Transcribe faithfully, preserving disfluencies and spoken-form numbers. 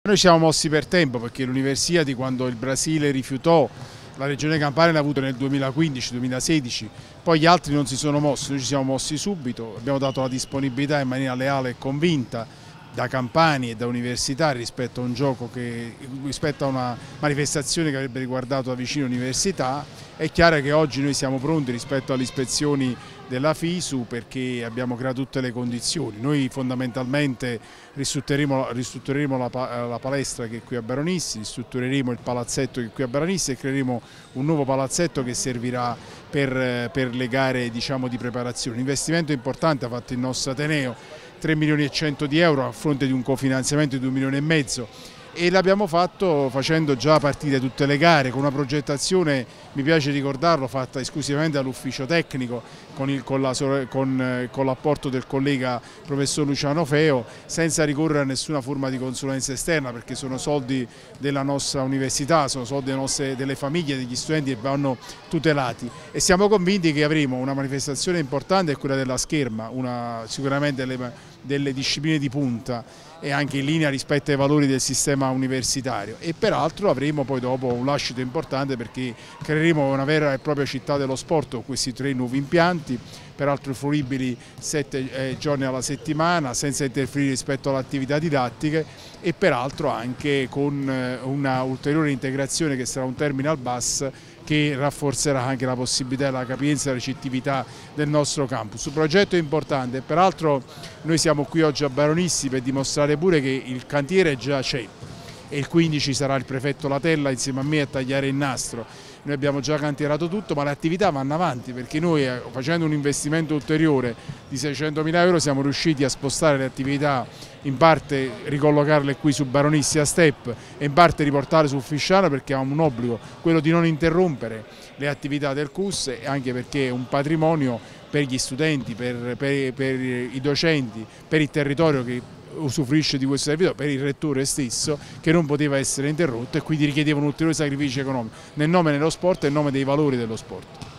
Noi ci siamo mossi per tempo perché l'Universiadi, quando il Brasile rifiutò, la Regione Campania l'ha avuto nel duemilaquindici duemilasedici, poi gli altri non si sono mossi, noi ci siamo mossi subito, abbiamo dato la disponibilità in maniera leale e convinta da campani e da università rispetto a un gioco che, rispetto a una manifestazione che avrebbe riguardato da vicino l'università. È chiaro che oggi noi siamo pronti rispetto alle ispezioni della FISU perché abbiamo creato tutte le condizioni. Noi fondamentalmente ristruttureremo, ristruttureremo la, la palestra che è qui a Baronissi, ristruttureremo il palazzetto che è qui a Baronissi e creeremo un nuovo palazzetto che servirà per, per le gare, diciamo, di preparazione. Un investimento importante ha fatto il nostro Ateneo, tre milioni e cento di euro a fronte di un cofinanziamento di due milioni e mezzo, e l'abbiamo fatto facendo già partire tutte le gare con una progettazione, mi piace ricordarlo, fatta esclusivamente dall'ufficio tecnico con l'apporto con, con del collega professor Luciano Feo, senza ricorrere a nessuna forma di consulenza esterna, perché sono soldi della nostra università, sono soldi delle, nostre, delle famiglie, degli studenti che vanno tutelati, e siamo convinti che avremo una manifestazione importante, è quella della scherma, una, sicuramente delle, delle discipline di punta e anche in linea rispetto ai valori del sistema universitario, e peraltro avremo poi dopo un lascito importante perché creeremo una vera e propria città dello sport con questi tre nuovi impianti, peraltro fruibili sette eh, giorni alla settimana senza interferire rispetto alle attività didattiche, e peraltro anche con eh, una ulteriore integrazione che sarà un terminal bus che rafforzerà anche la possibilità, la capienza e la recettività del nostro campus. Un progetto importante, peraltro noi siamo qui oggi a Baronissi per dimostrare pure che il cantiere già c'è, e il quindici sarà il prefetto Latella insieme a me a tagliare il nastro. Noi abbiamo già cantierato tutto, ma le attività vanno avanti perché noi, facendo un investimento ulteriore di seicentomila euro, siamo riusciti a spostare le attività, in parte ricollocarle qui su Baronissi a Step e in parte riportarle su Fisciano, perché abbiamo un obbligo, quello di non interrompere le attività del C U S, e anche perché è un patrimonio per gli studenti, per, per, per i docenti, per il territorio che usufruisce di questo servizio, per il rettore stesso, che non poteva essere interrotto, e quindi richiedeva un ulteriore sacrificio economico nel nome dello sport e nel nome dei valori dello sport.